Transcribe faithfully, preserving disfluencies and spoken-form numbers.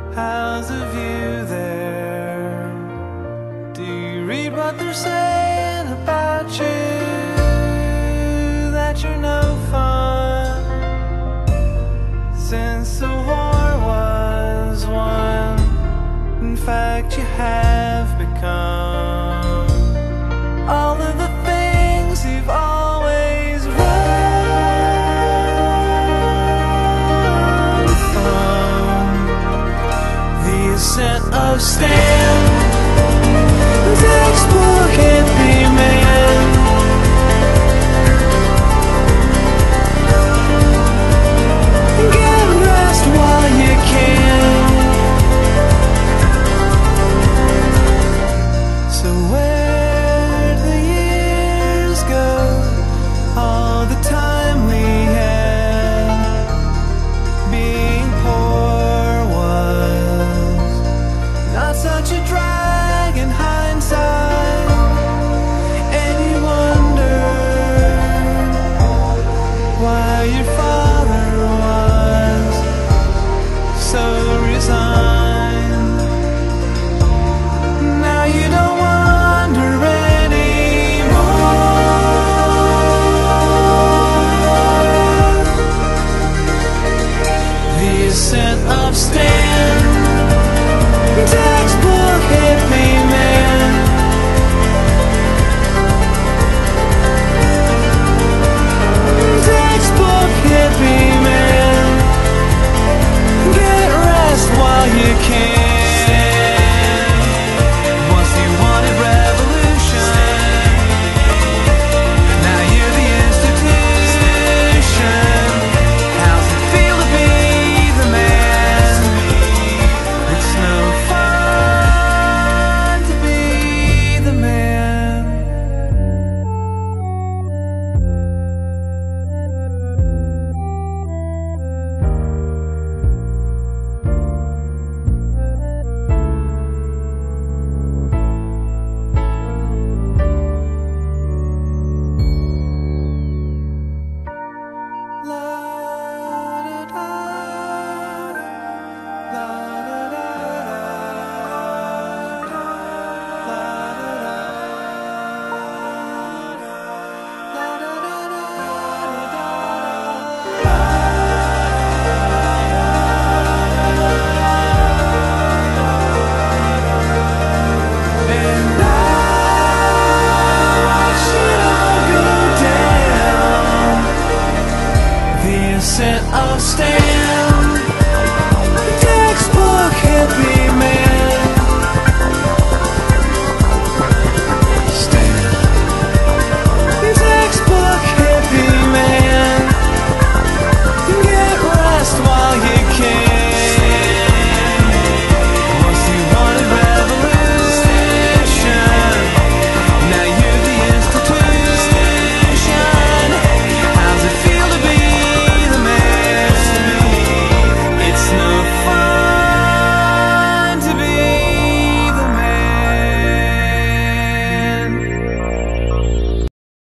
How's the view there? Do you read what they're saying about you? That you're no fun since the war was won. In fact, you have become all of the things you've always run from. The ascent of stand, textbook hippie man. Get rest while you can. So where'd the years go? All the time we had. Being poor was not such a drag in hindsight. And you wondered why your father was so resigned. Now you don't wonder anymore. The ascent of stairs.